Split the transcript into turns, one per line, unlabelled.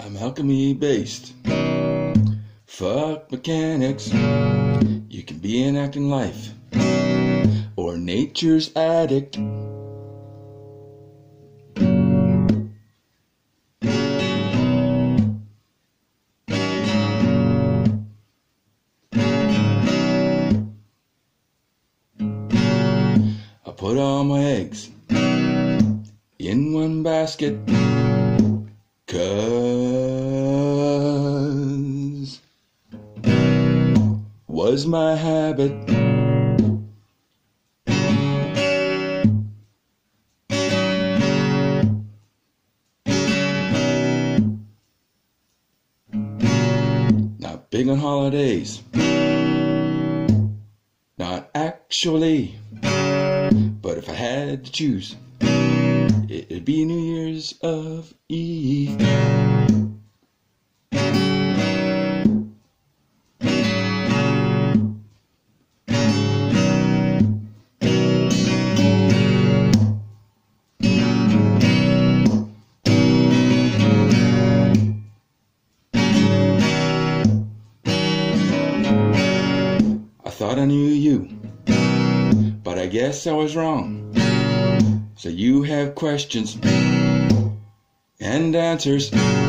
I'm alchemy based. Fuck mechanics. You can be an acting life or nature's addict. I put all my eggs in one basket, 'cause was my habit. Not big on holidays, not actually, but if I had to choose, it'd be New Year's Eve. I thought I knew you, but I guess I was wrong. So you have questions and answers.